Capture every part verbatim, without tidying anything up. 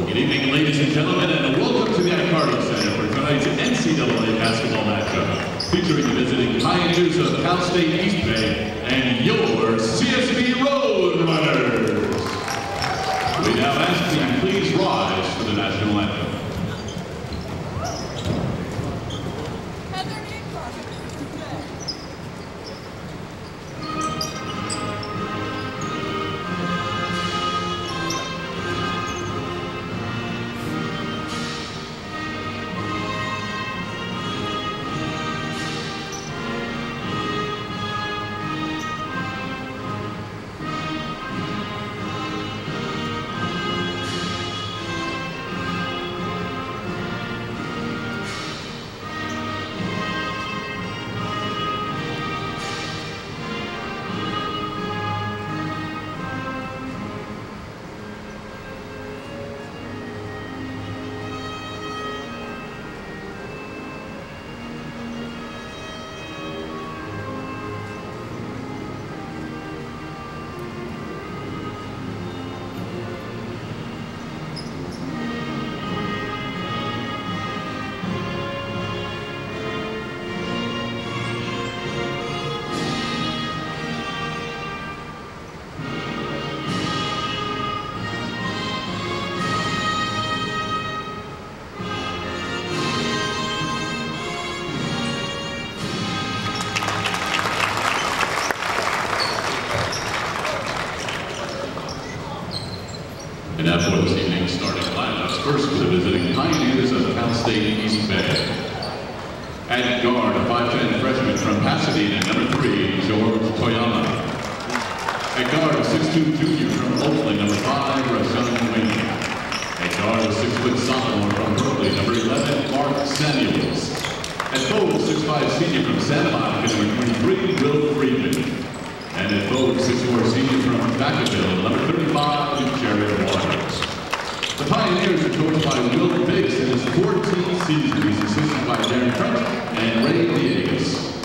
Good evening, ladies and gentlemen, and welcome to the Accardo Center for tonight's N C double A basketball matchup, featuring the visiting Pioneers of Cal State East Bay and your C S B Road Runners. We now ask that you please rise for the national anthem. And now for this evening's starting lineups. First for the visiting Pioneers of Cal State East Bay. At guard, a five ten freshman from Pasadena, number three, George Toyama. At guard, a six two junior from Oakland, number five, Rashawn Wayne. At guard, a six foot sophomore from Berkeley, number eleven, Mark Samuels. At forward, six five senior from Santa Monica, number twenty-three, Will Friedman. And at forward, six four senior from Vacaville, number thirty-five, Jared Waters. The Pioneers are coached by Will Biggs in his fourteenth season. He's assisted by Darren French and Ray Diegas.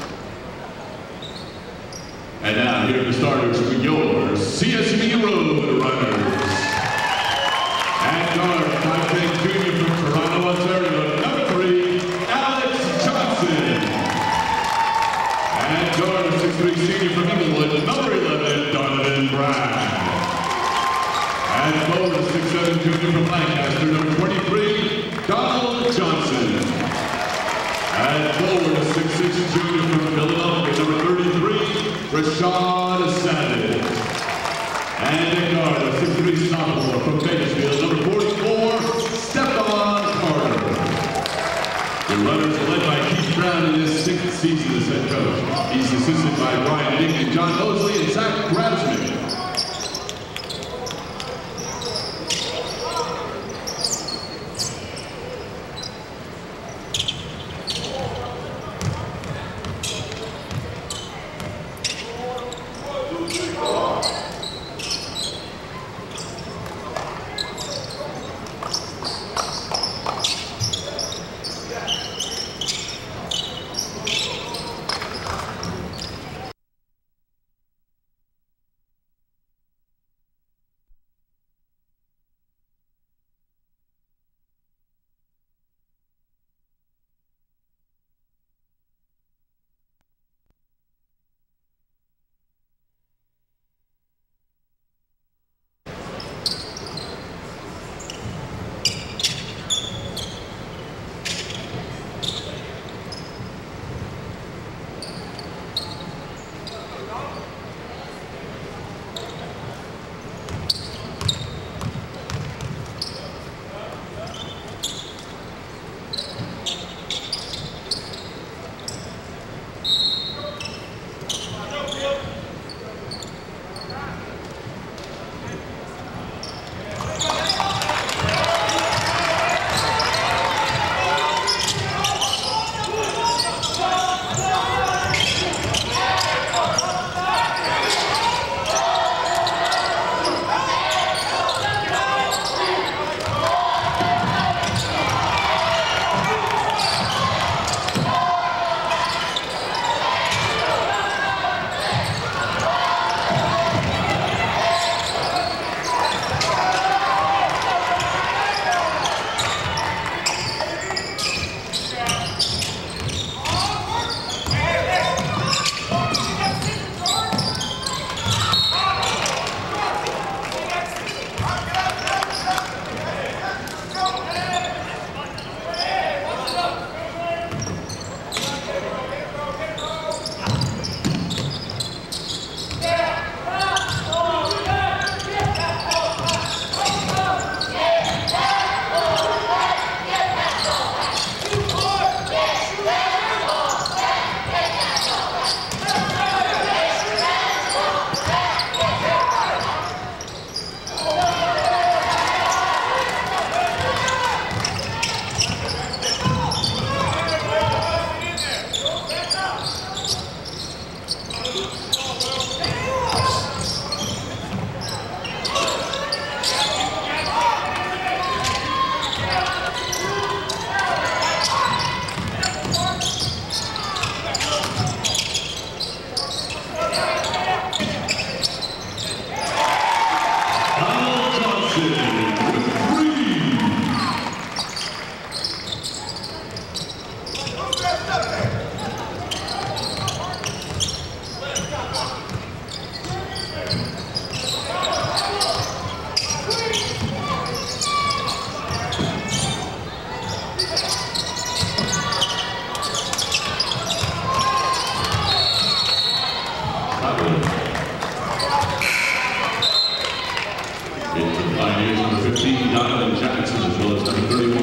And now, here are the starters for your C S B Road Runners. At guard, five ten junior from Toronto, Ontario, number three, Alex Johnson. And guard, six three senior from Englewood, number eleven, Donovan Brown. And forward, six seven junior from Lancaster, number twenty-three, Donald Johnson. And forward, six six junior from Philadelphia, number thirty-three, Rashad Savage. And at guard, six three sophomore from Bakersfield, number forty-four, Stephon Carter. The runners are led by Keith Brown in his sixth season as head coach. He's assisted by Brian Dick and John Mosley and Zach Grasman.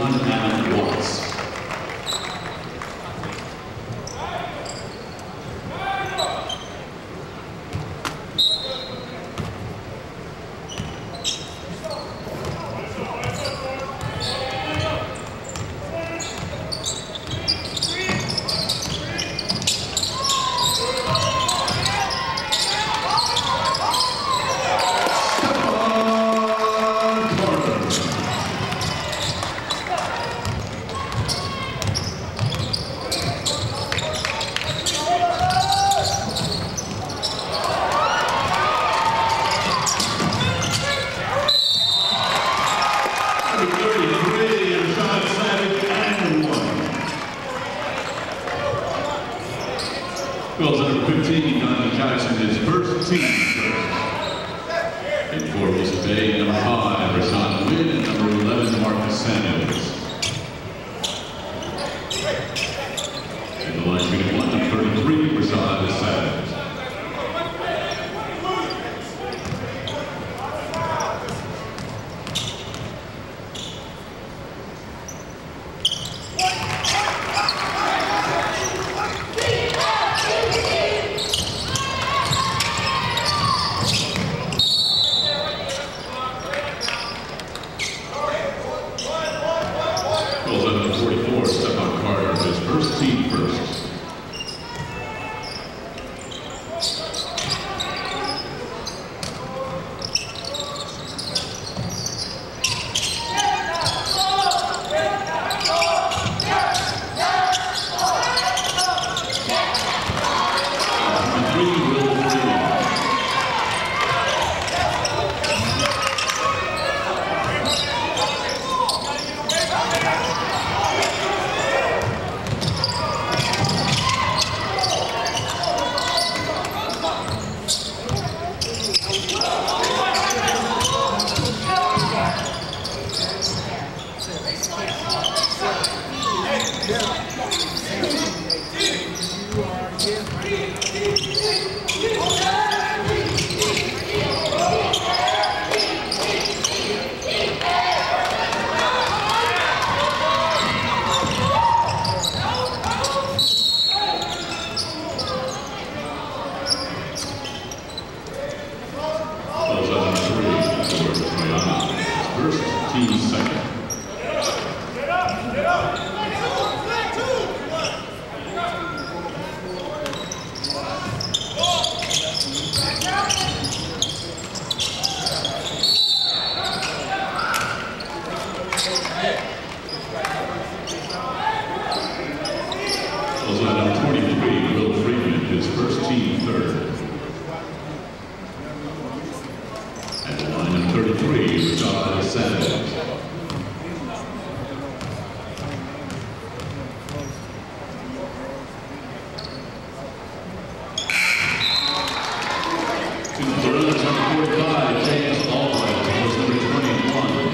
John Allen Watts. Well, number fifteen, Donnie Jackson, his first team first. In four, East Bay, number five, Rashawn Wynn, and number eleven, Marcus Sanders. In the line, shooting one, number thirty-three, Rashawn Sanders. forty-four, Stephon Carter, his first team first. Team second. Also at number twenty-three, Will Freeman, his first team third. At the line of thirty-three, Rashawn Sanders. To the third, number forty-five, James Albright, was number twenty-one.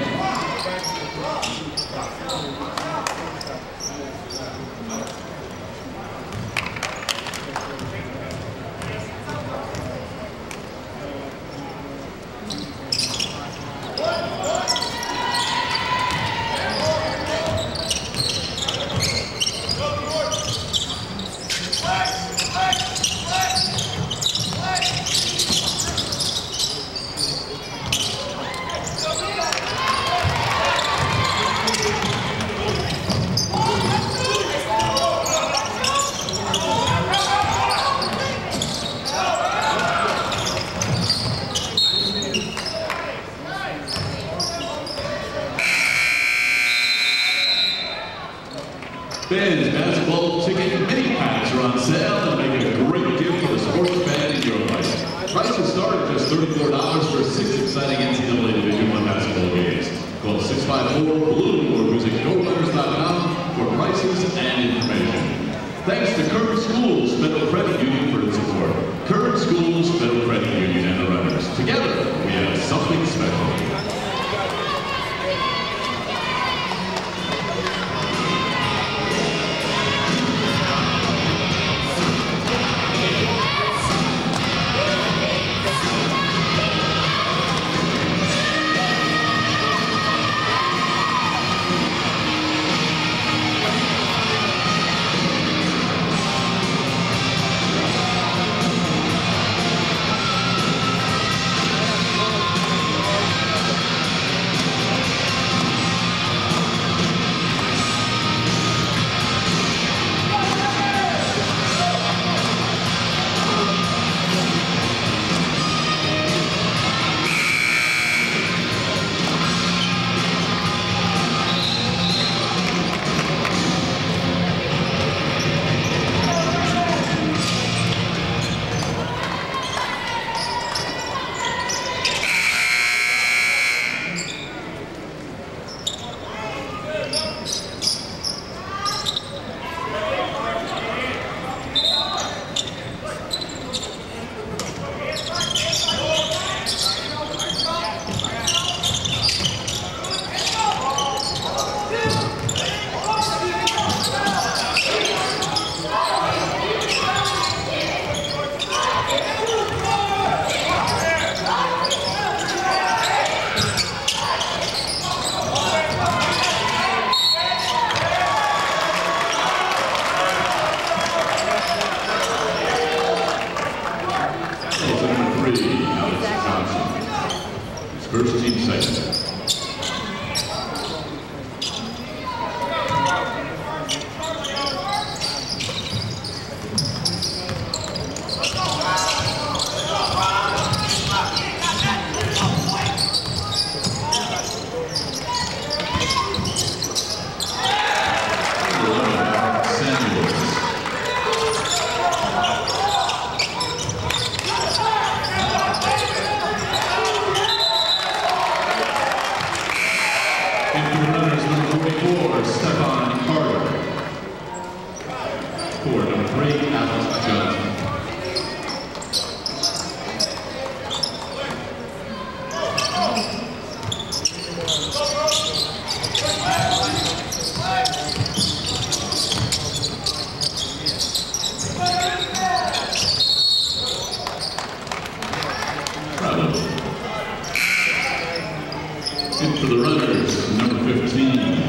Ben's basketball ticket mini packs are on sale and make it a great gift for the sports fan in your life. Prices start at just thirty-four dollars for six exciting N C double A Division one basketball games. Call six five four, BLUE or visit go runners dot com for prices and information. Thanks to Current Schools Federal Credit Union for its support. Current Schools Federal Credit Union and the Runners. Together, we have something special. Johnson. His first team second. In for the runners, number fifteen.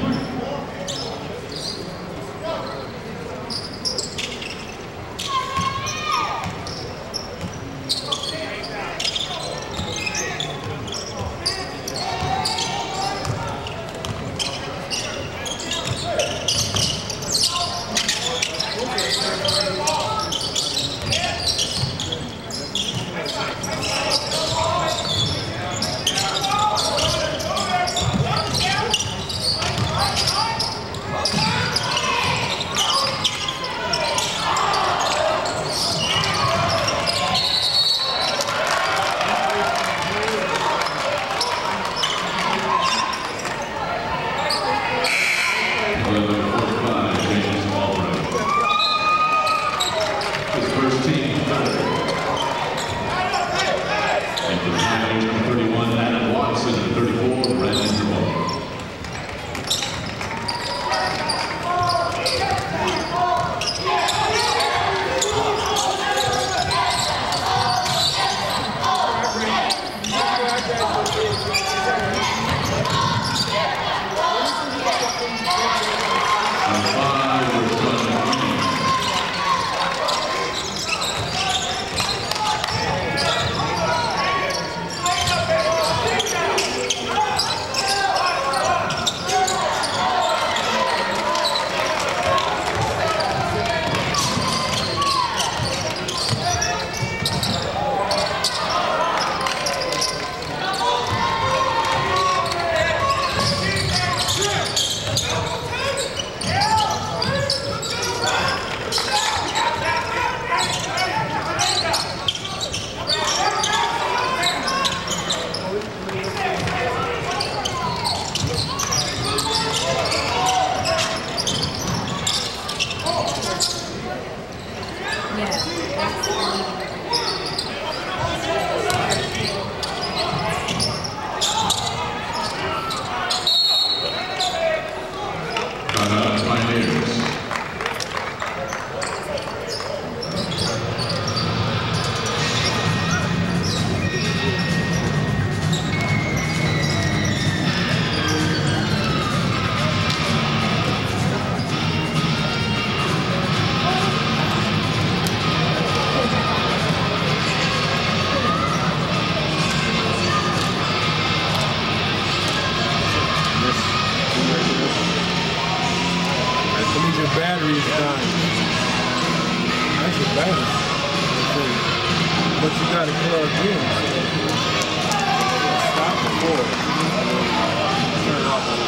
Battery is dying. That's your battery. But you gotta plug in. Stop before. Turn it off.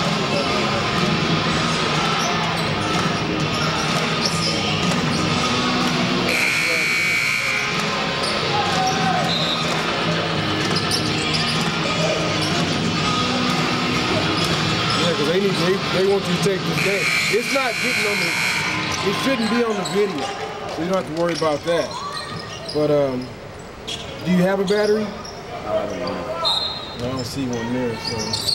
Yeah, because they need they, they want you to take this day. It's not getting on the It shouldn't be on the video, so you don't have to worry about that. But, um, do you have a battery? I don't know. I don't see one there, so.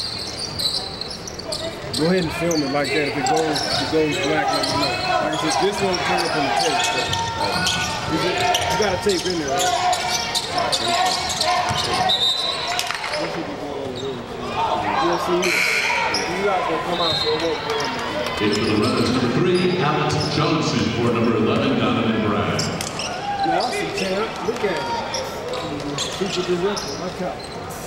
Go ahead and film it like that. If it goes, if it goes black, let me know. Like I said, this one came up on the tape, so. Is it, you got a tape in there, right? You'll see it. You got to come out so it won't go in there. In for the runners, number three, Alex Johnson, for number eleven, Donovan Bragg. Yeah, that's a champ. Look at it. Super good record. Like how.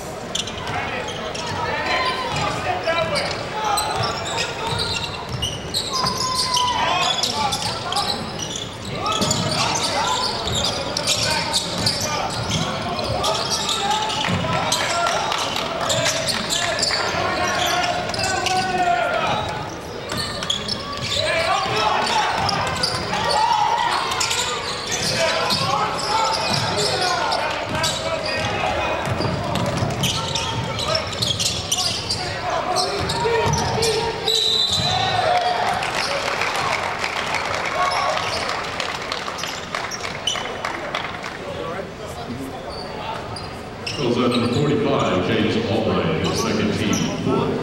Goes out number forty-five, James Albright, his second team, fourth.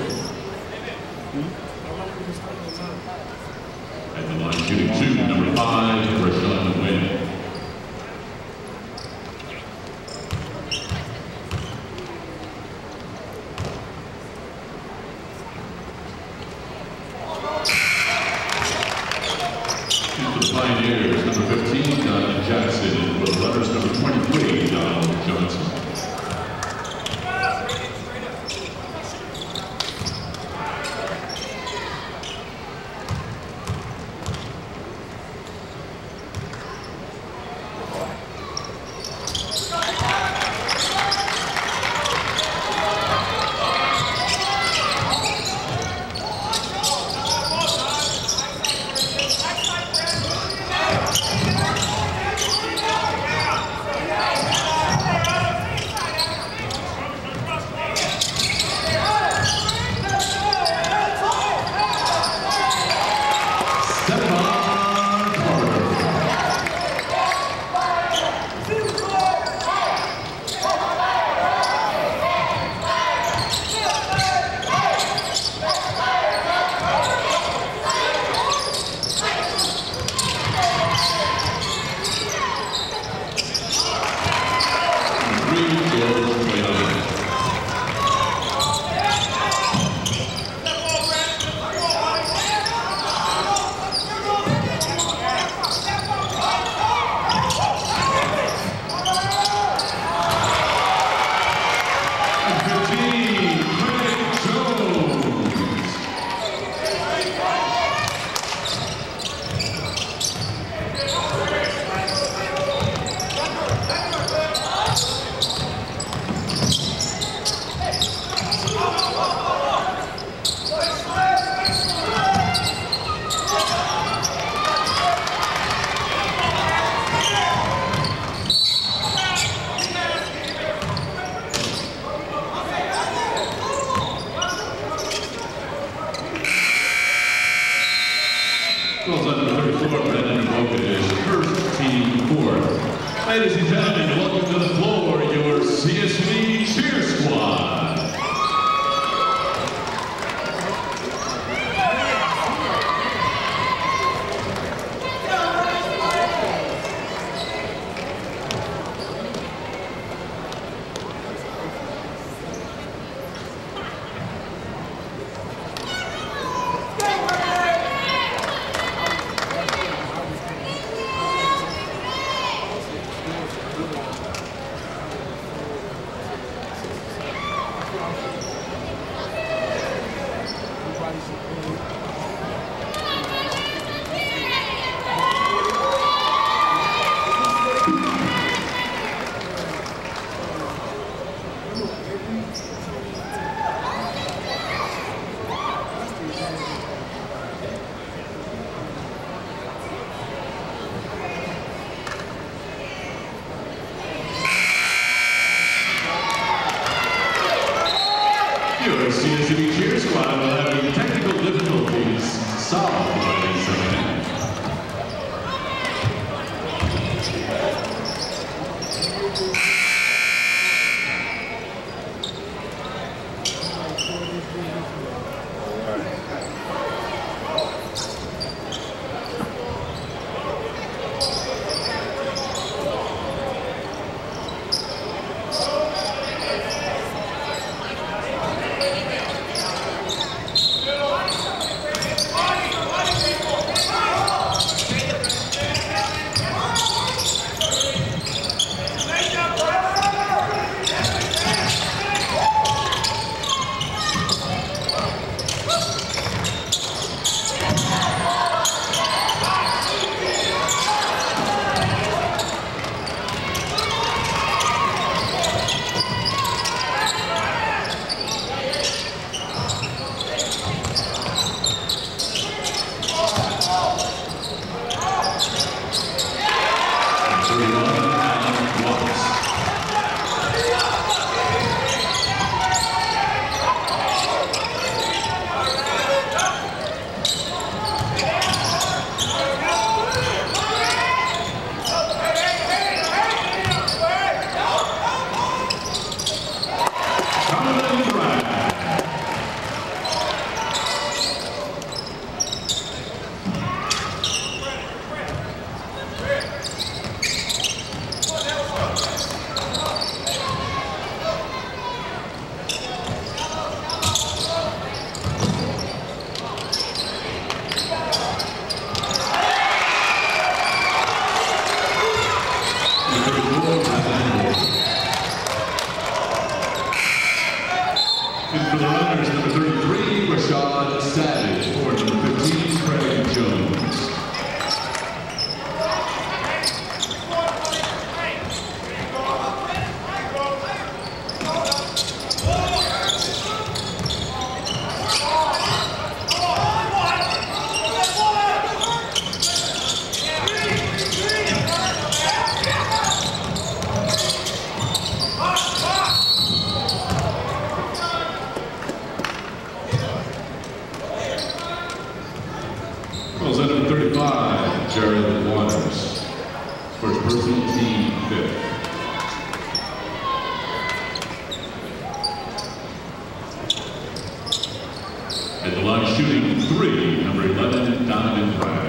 At the line shooting two, number five, Rashawn Wynn. To the Pioneers, number fifteen, Donovan Jackson. For the Runners, number twenty-three, Donald Johnson. Goes under thirty-four, Brendan Bogan is first team fourth. Ladies and gentlemen, welcome to the floor, your C S V Cheer Squad. Your C S V Cheer Squad will have the technical difficulties solved by this event. People. And for the runners, number thirty-three, Rashad Savage, for number fifteen, Craig Jones. Calls at number thirty-five, Jared Waters. First personal, team fifth. At the line shooting three, number eleven, Donovan Bragg.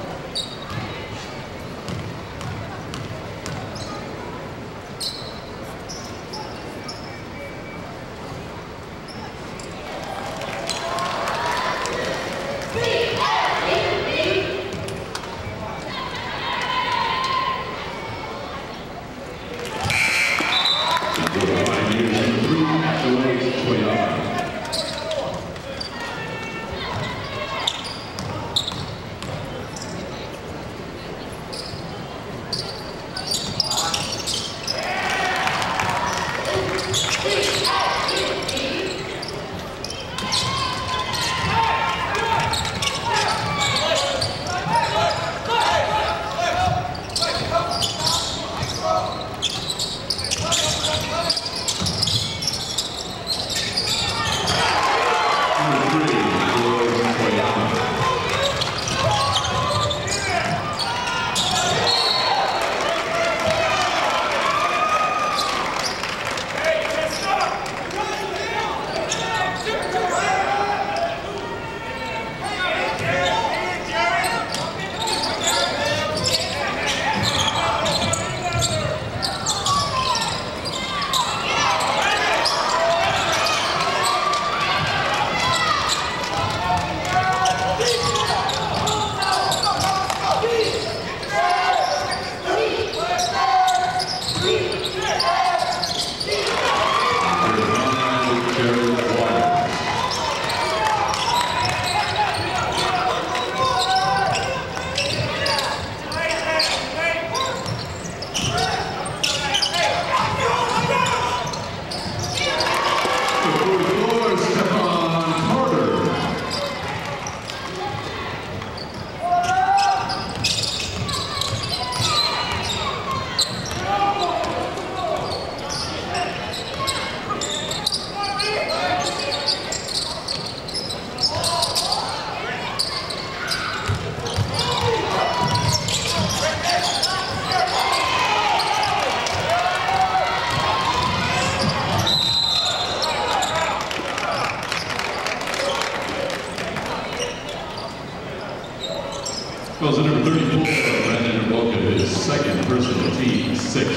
Calls at number thirty-four, Brandon Walker, his second personal, team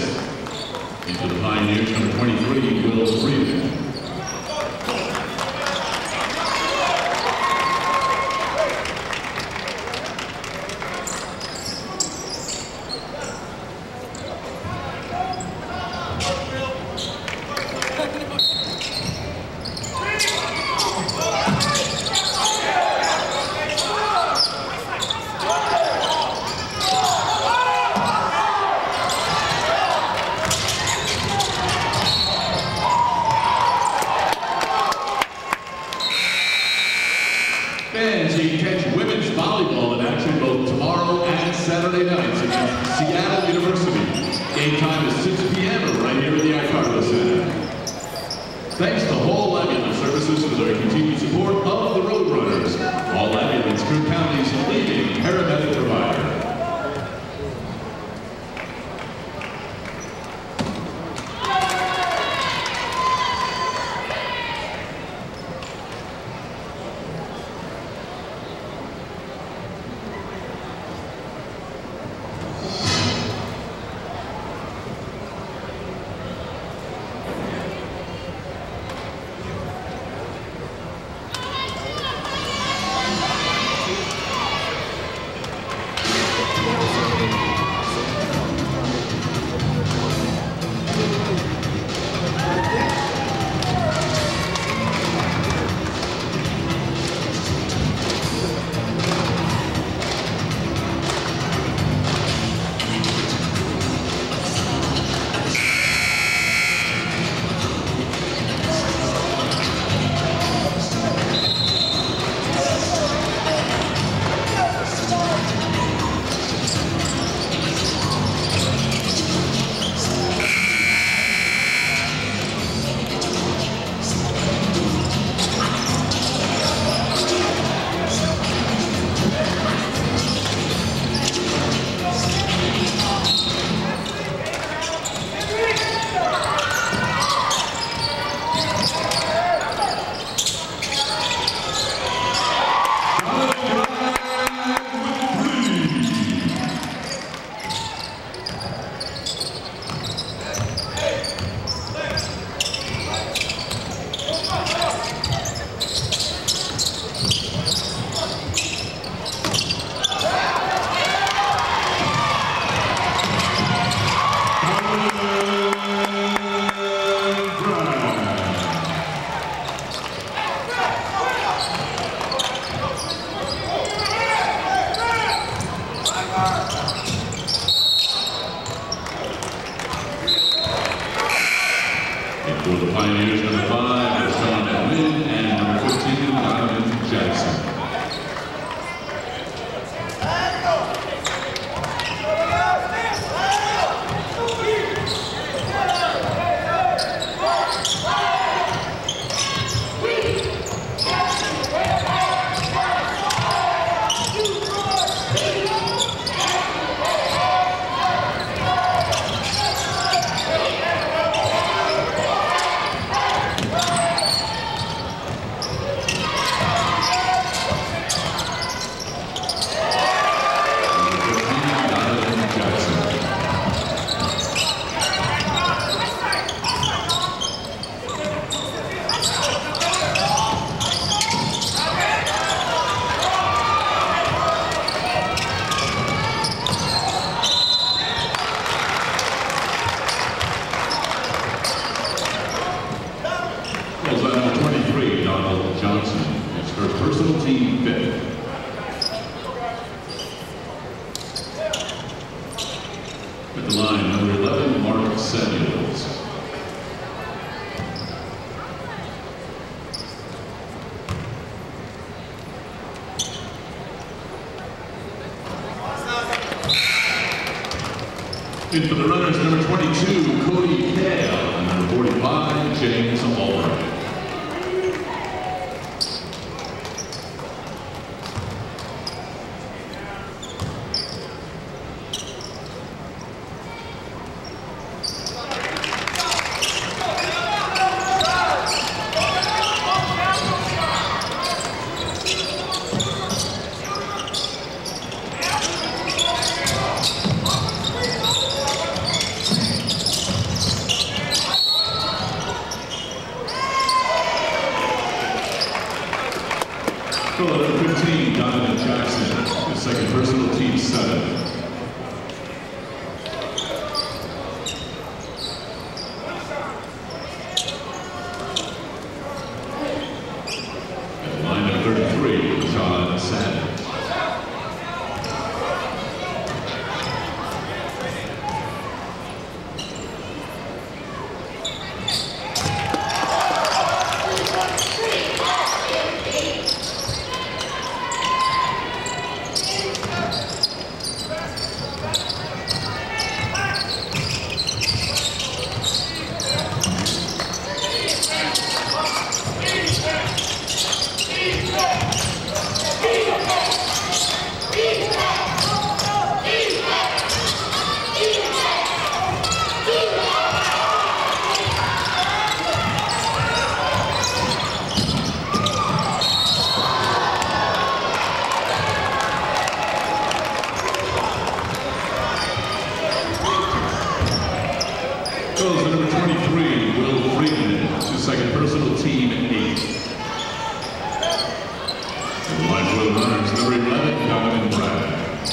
sixth. Into the Pioneers, number twenty-three, Will Freeman. Fans, you can catch women's volleyball in action both tomorrow and Saturday nights against Seattle University. Game time is six p m right here at the iCargo Center. Thanks to Hall Ambulance Services for their continued support of the Roadrunners. Hall Ambulance, Cook County's leading paramedic provider. number five, Sean Wynn, and number fifteen, Donovan Jackson. At the line, number eleven, Mark Samuels. In for the runners, number twenty-two, Cody Kale, and number forty-five, James Albright. Number fifteen, Donovan Jackson, his second personal, team seven. At the line, number thirty-three, John Savage. Goes to number twenty-three, Will Freeman, to second personal, team eight. And the line for the runners, number eleven, Donovan Brad.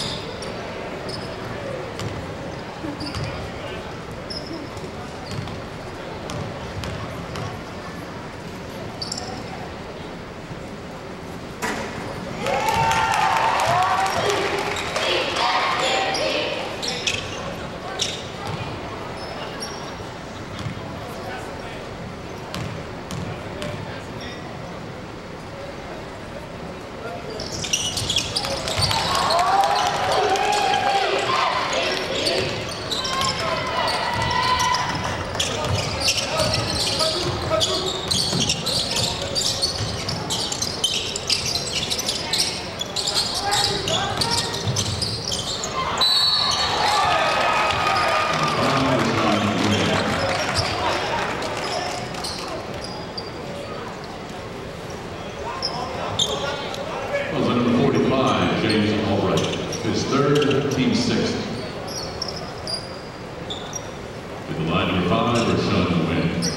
Number forty-five, James Albright, his third, team sixth. At the line, number five, Rashawn Wynn.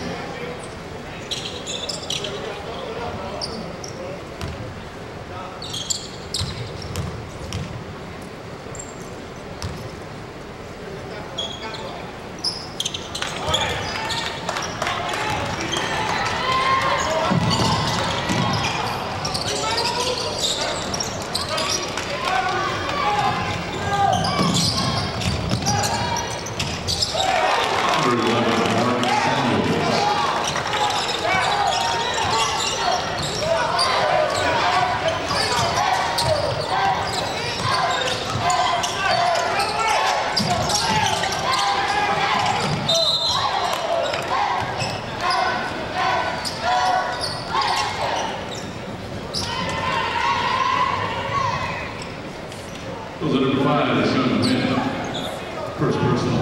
Was the number five, Sean Wynn. First personal.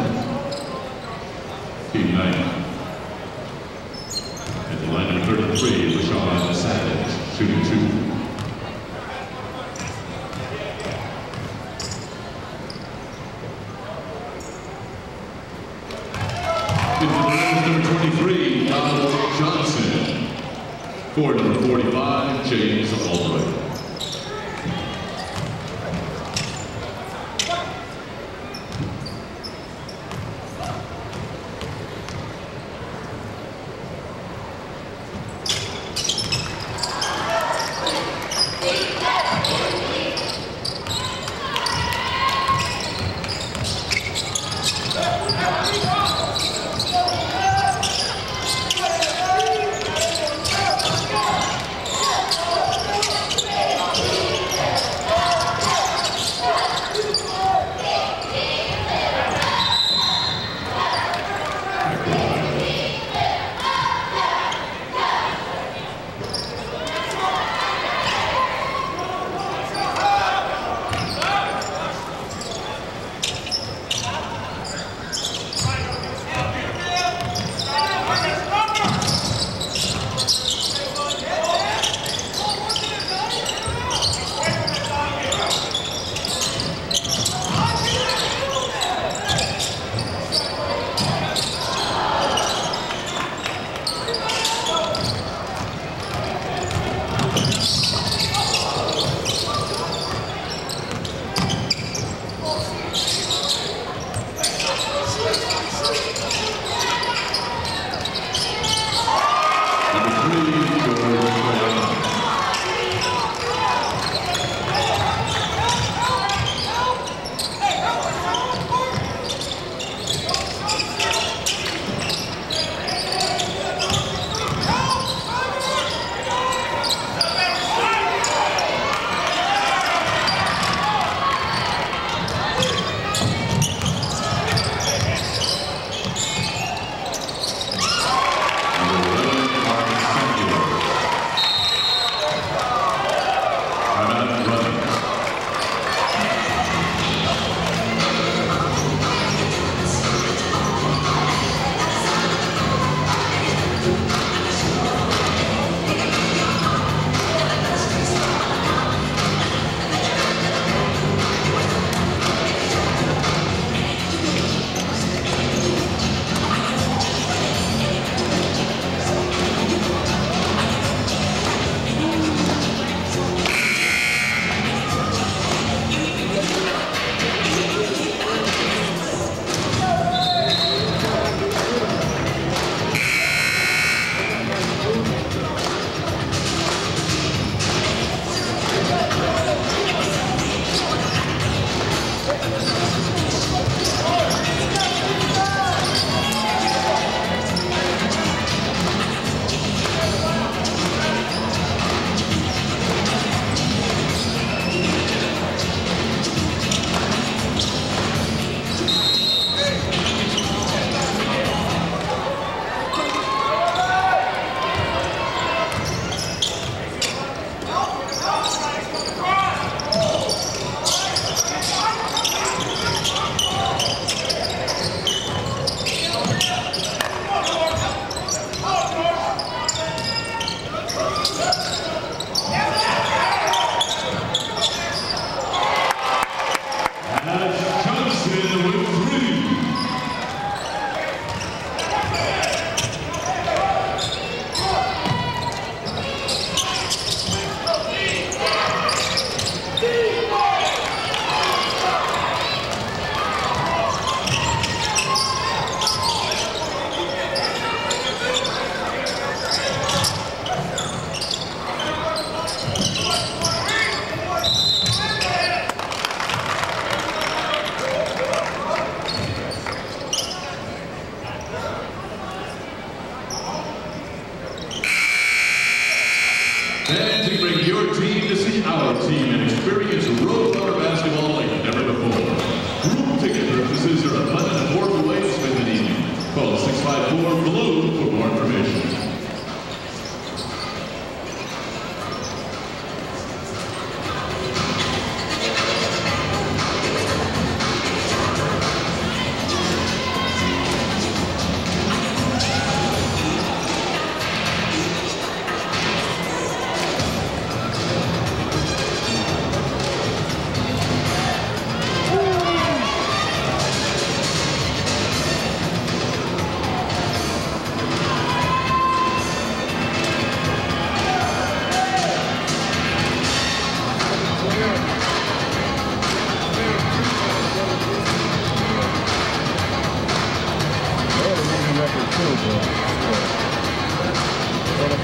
Team nine. At the line number thirty-three, LaShawn Savage, shooting two. Into the line number twenty-three, Donald Johnson. For number forty-five, James Albright. And to bring your team to see our team and experience road water basketball like never before. Group ticket purchases are abundant at four ways to spend an evening. Call six five four BLUE for more information.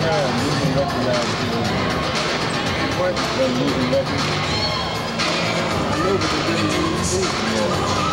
kind of losing record out here. What? They're losing record. I know, but they're getting losing season. Yeah.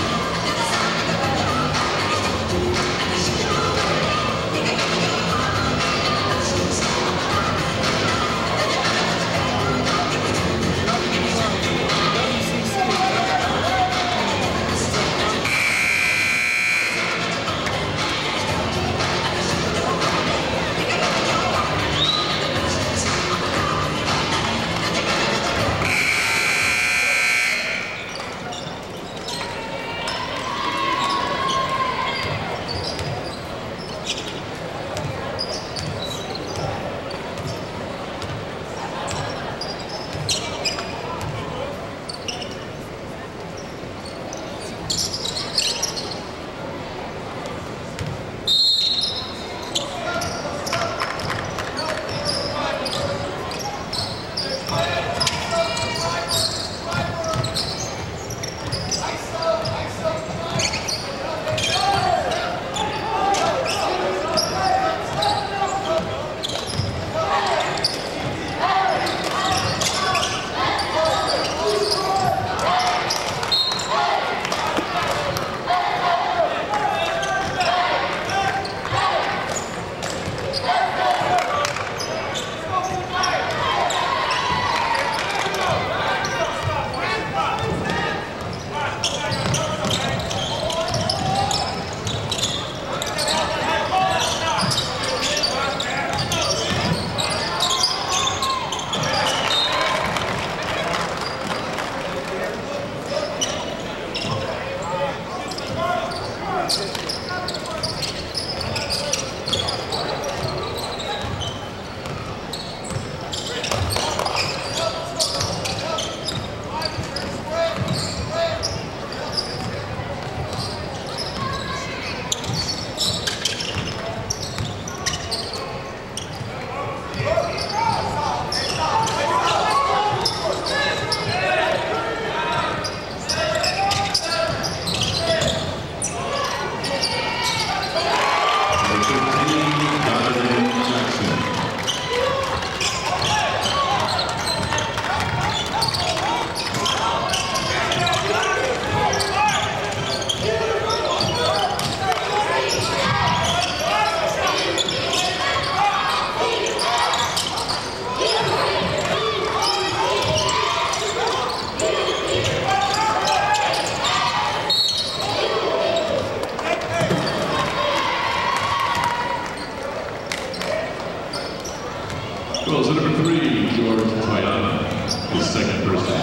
Goes to number three, George Toyama, his second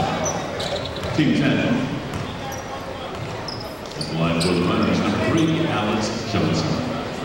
person. Team ten. The line for the runners, number three, Alex Johnson.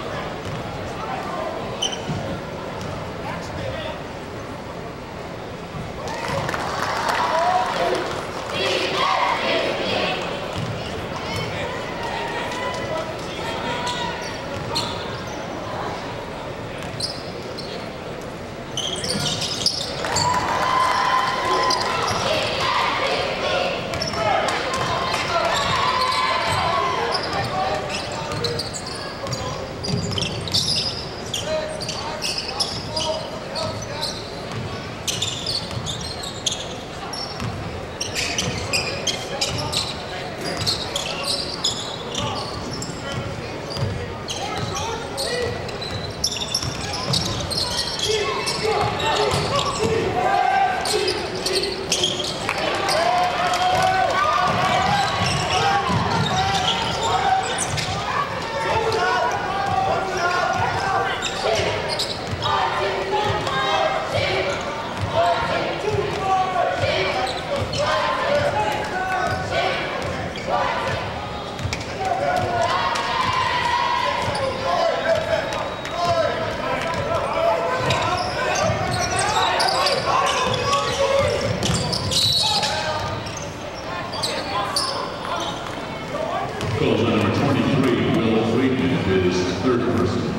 Goes on number twenty-three, Will Friedman, his third person.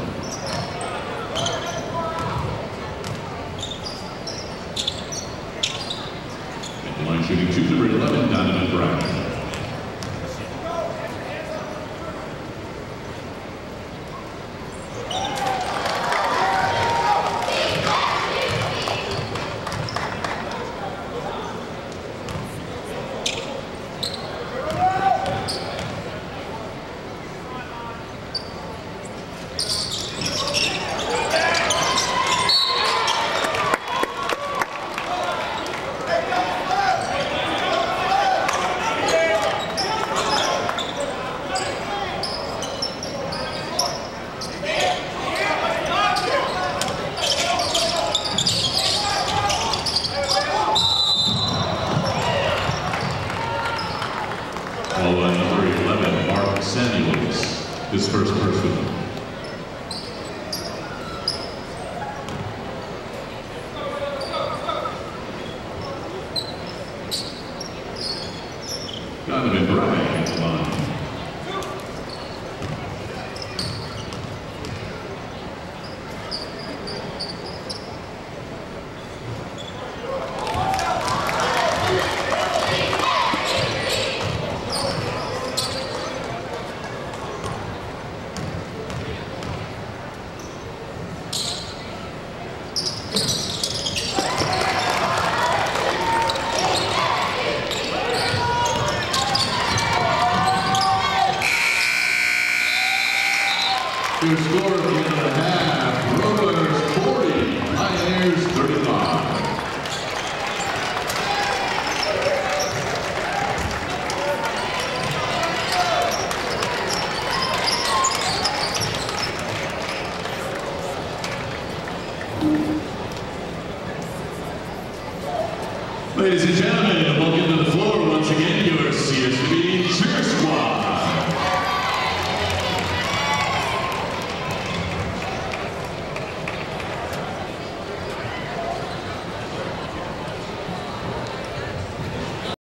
At the line shooting two, number eleven, Donovan Brown. Donovan Bryant at the line. Your score at the end of the half, Roadrunners forty, Pioneers thirty-five. Ladies and gentlemen,